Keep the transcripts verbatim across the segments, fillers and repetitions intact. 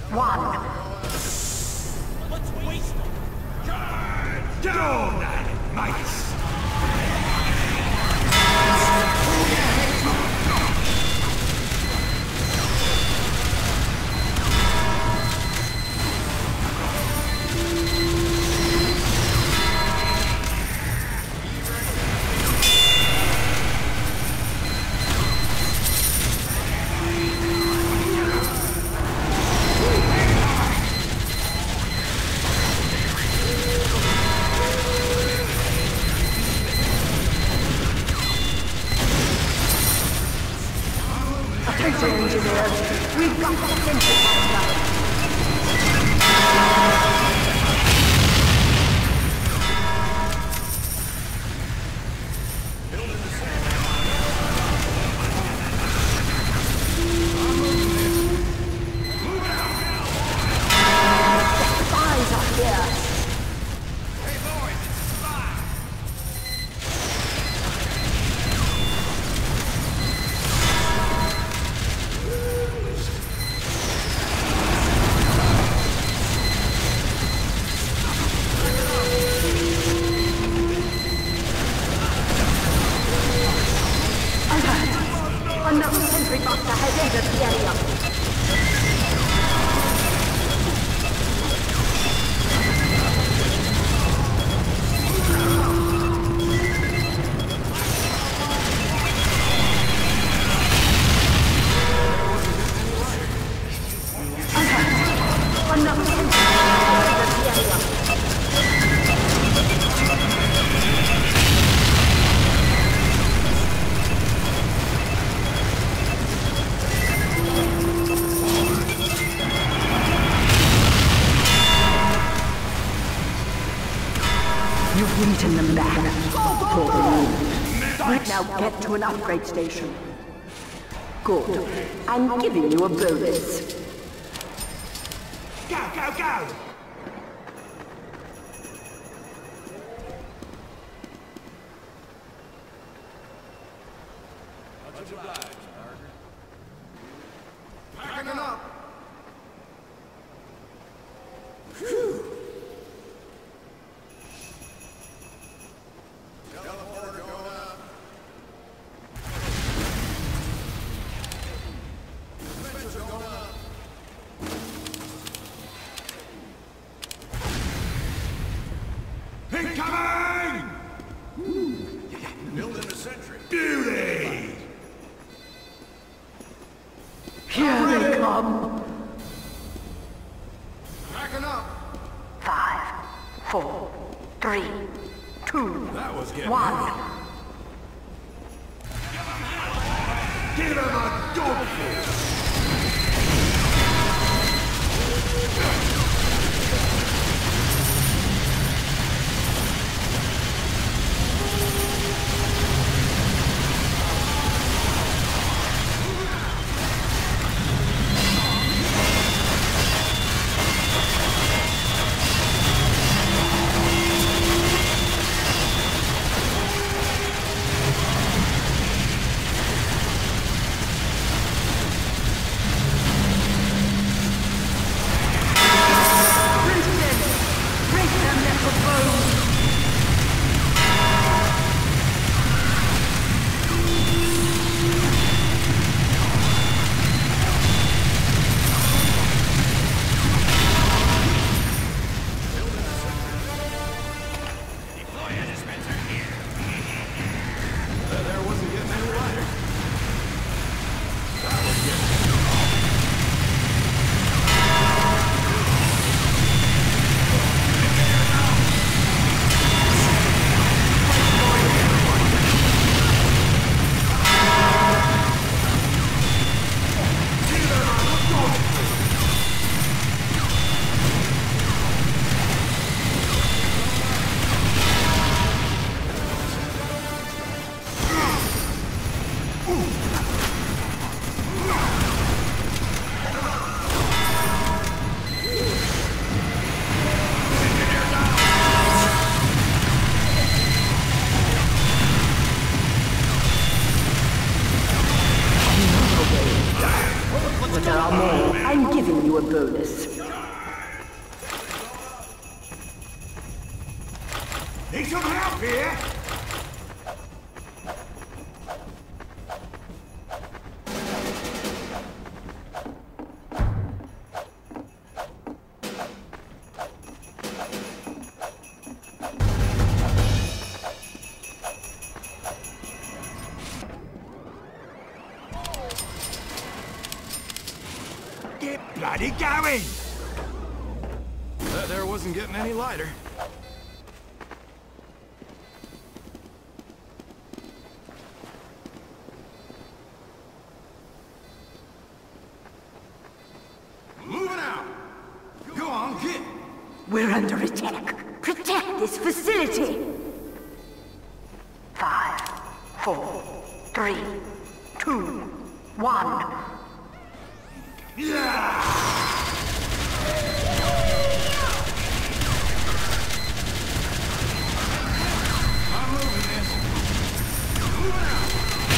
one. Let's waste them. Down, mice! Engineers, we've got the sensor master. Another sentry buster has entered the area. Another sentry buster has entered the area. You've beaten them back. Poor me. Now get to an upgrade station. Good. I'm giving you a bonus. Go, go, go! Much obliged, Parker. Packing up! Phew! Incoming! Building a sentry. Beauty! Here they come. Packing up! Five, four, three, two, That was getting one. Give him a dogful! you a bonus. Need some help here? Get bloody going! That there wasn't getting any lighter. Moving out! Go on, get! We're under attack. Protect this facility. Five, four, three, two, one. I'm moving this. Moving out.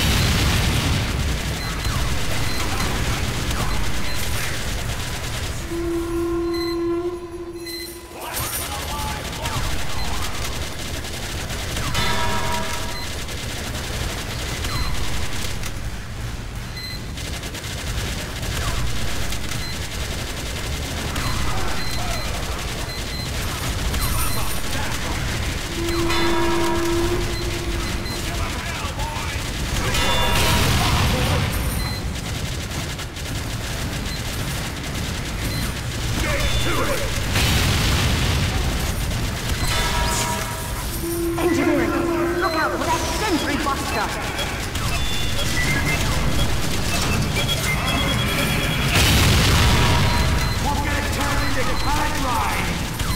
Engineering, look out for that sentry buster. We're gonna turn into pipeline!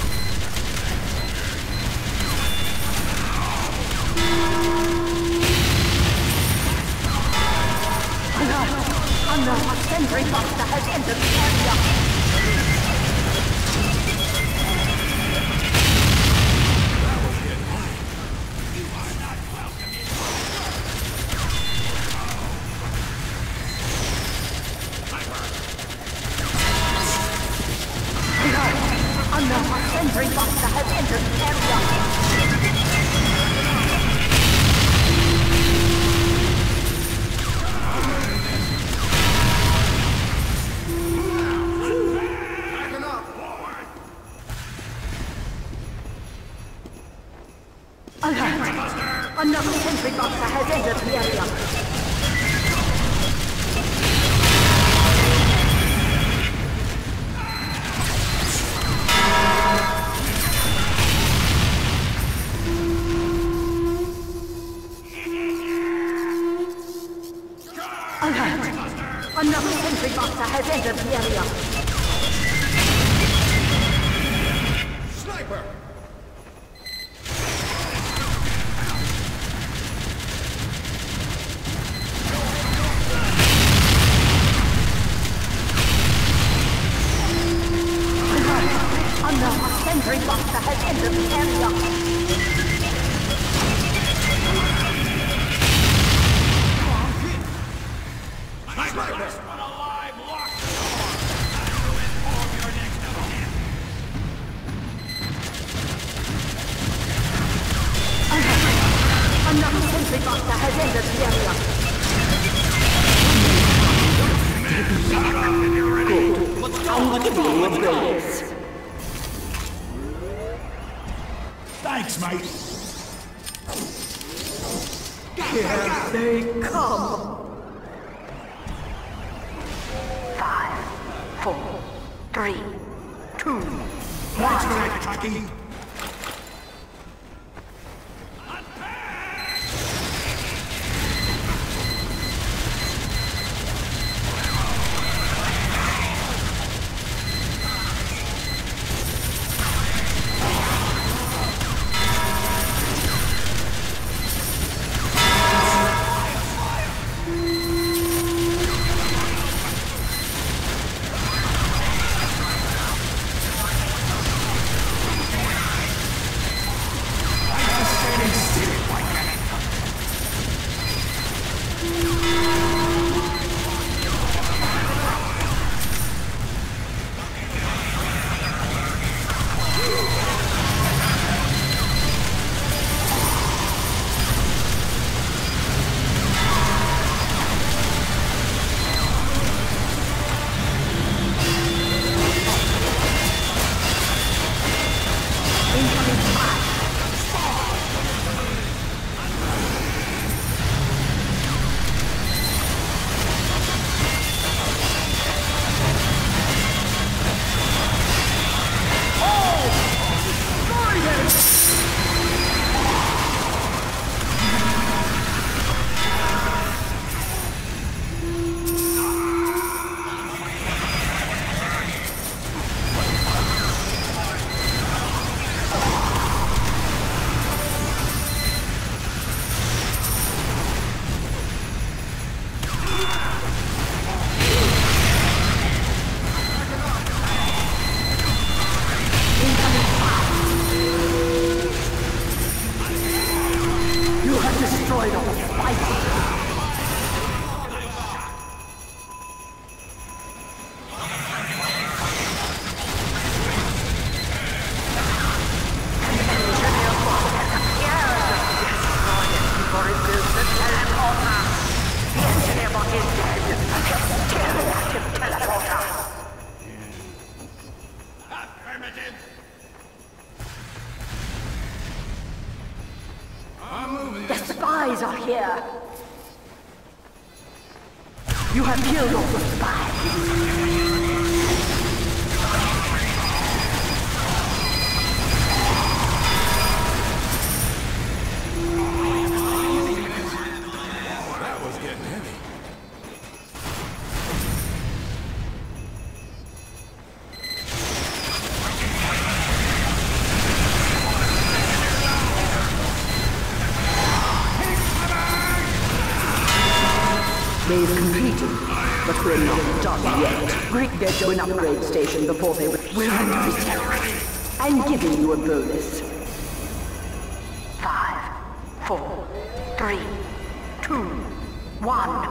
Alert! Alert! A sentry buster has entered the area. Another sentry buster has entered the area. Backing up! Alert! Another sentry buster has entered the area. Alert! Another sentry buster has entered the area. Sniper! Alert! Another sentry buster has entered the area. But alive, lock the door. Time to inform your next of kin. Alert! Another sentry buster has entered the area. Good. I'm giving you a bonus. Thanks, mate! Here they come. Five, four, three, two, Thanks for one. that, Chucky! Affirmative. I'm moving. The spies are here. You have killed all the spies. That was getting heavy. They've completed, but we're not done yet. Greek get to an upgrade station before they will reset. I'm giving you a bonus. Five, four, three, two, one.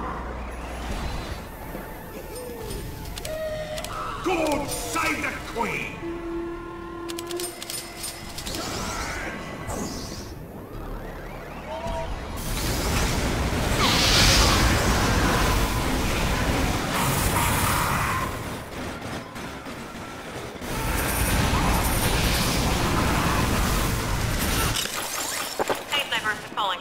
God save the Queen! Calling.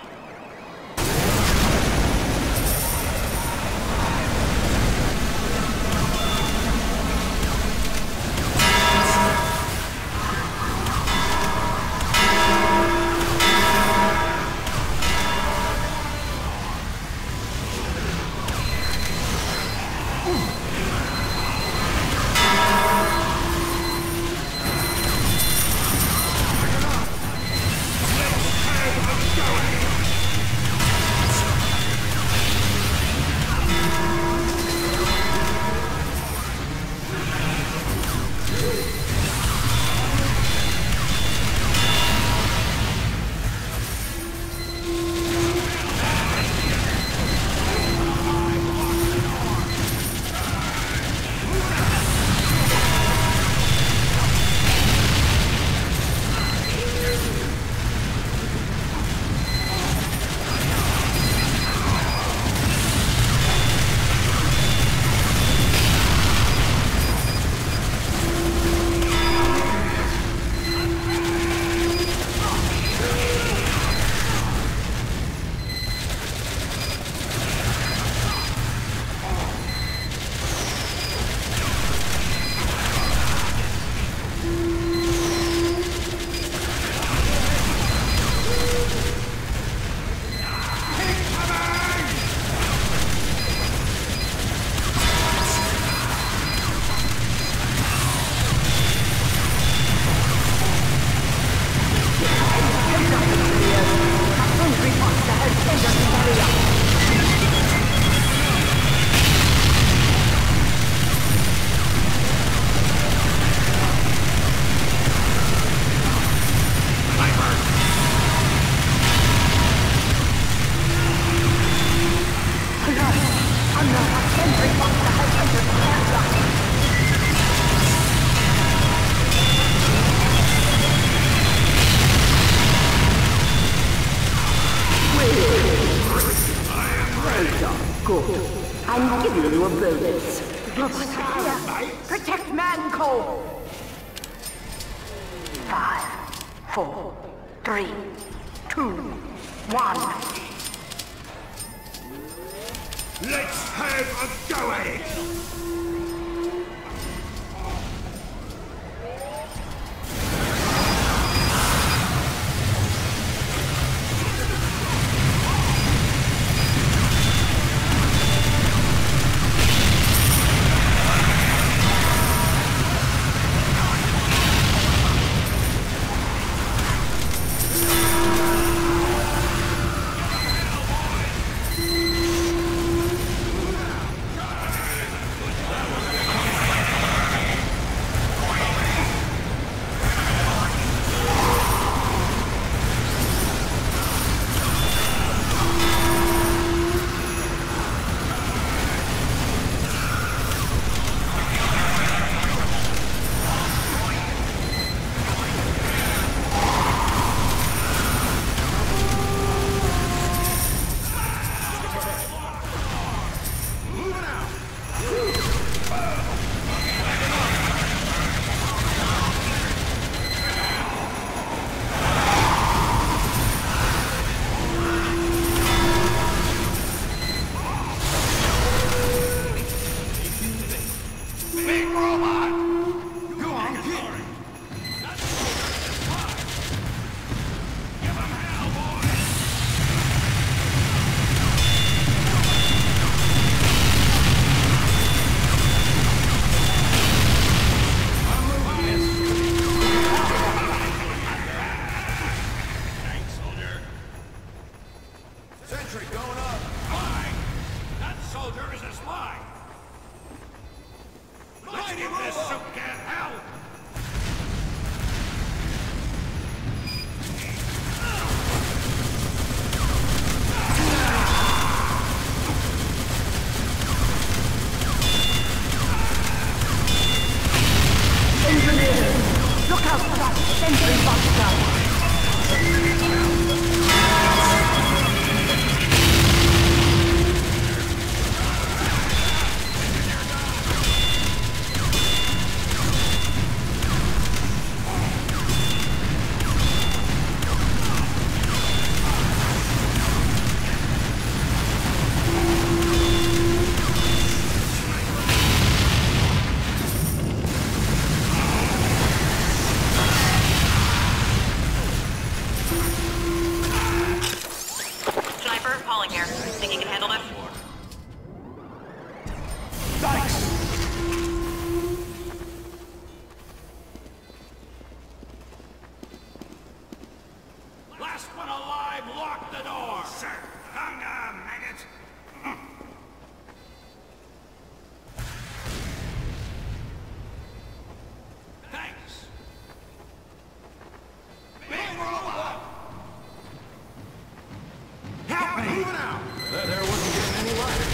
Good. I'm giving you a bonus. Protect Manco! Five, four, three, two, one. Let's have a go at it! Now that sentry buster! Calling here. Think you can handle this? Thanks! Last one alive, lock the door! Sir, hang on, maggot! Thanks! Big robot! Help me! Moving out! That there wasn't getting any lighter.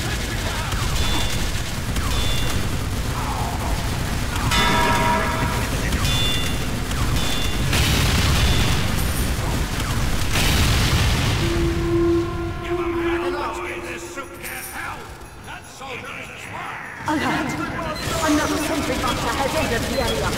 Give him hell! Let's get this soup can hell! That soldier is a spy! Alert! Another sentry buster has entered the area.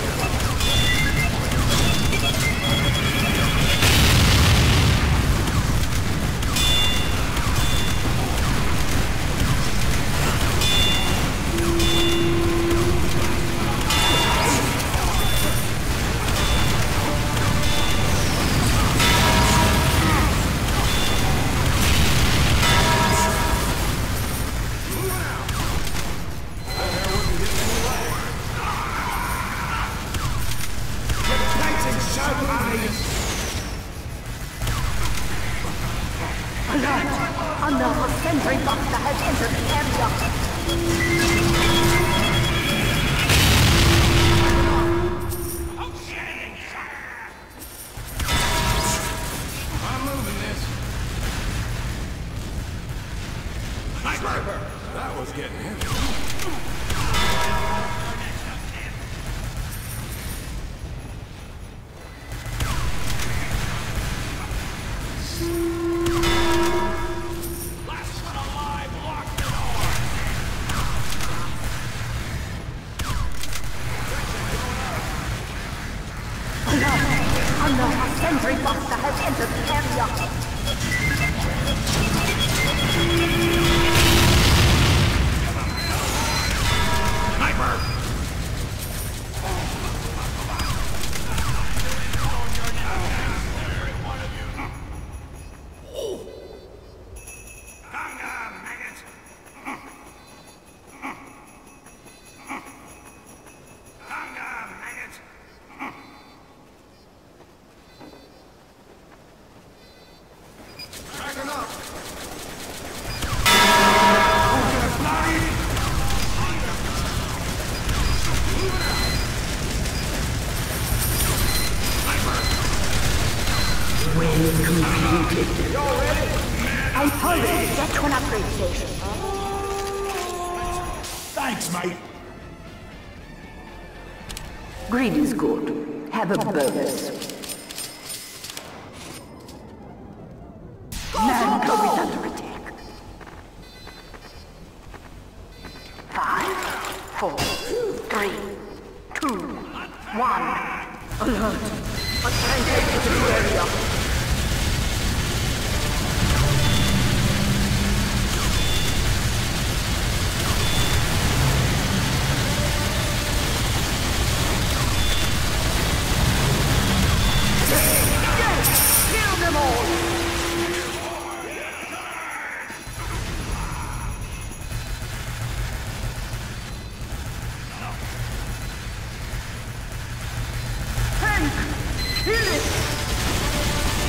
Alert! Another sentry buster has entered the area. Outstanding, sir! I'm moving this. Sniper! That was getting heavy. Last one alive, lock the door! Alert! Another sentry buster has entered the area. Sniper! Hang on, maggot! Hang on, maggot! Backing up! Well completed. I told you to get to an upgrade station. Thanks, mate! Greed is good. Have a bonus. Mango is under attack. Five, four, three, two, one. Alert! A tank is in the area. Kill them all! Tank! Kill it!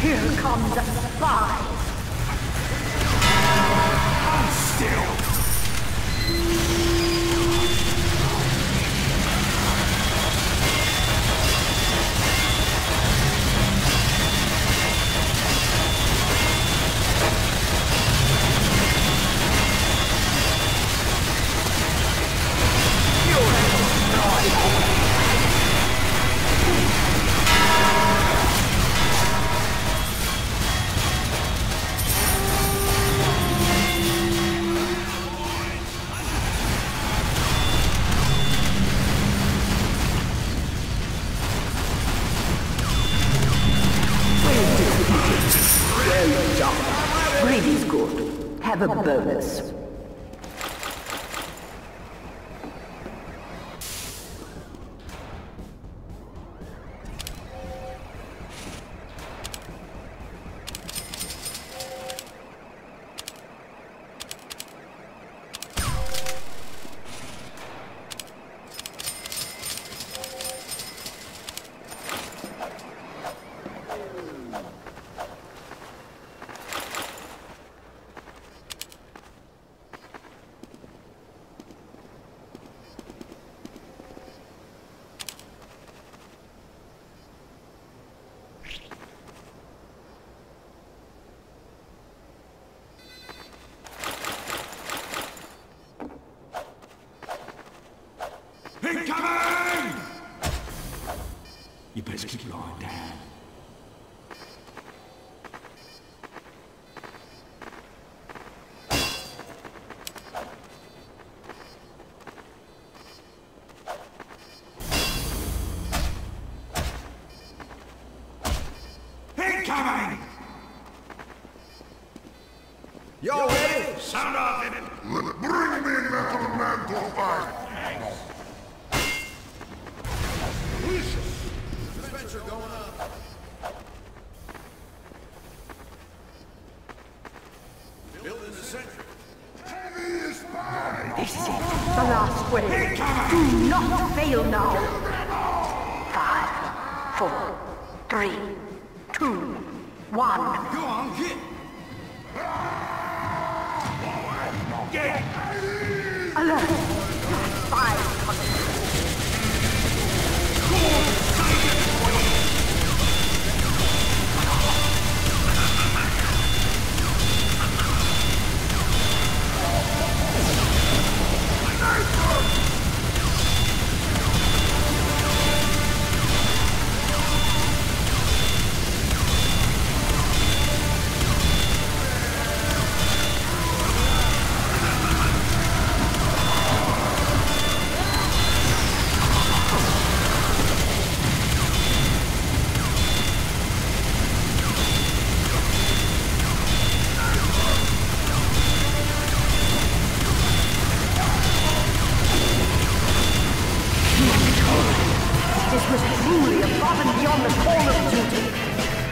Here come the spies. I'm still. Well done. Brady's good. Have a bonus. Incoming! You best keep your eye down. Incoming! Y'all ready? Sound off in it! Bring me Metal Mantle Fight! Dispenser going up. Building the sentry. Heavy is mine! This is it. The last wave. Do not fail now. Five, four, three, two, one. Go on, get! Get! Alert. Five. This was truly above and beyond the call of duty.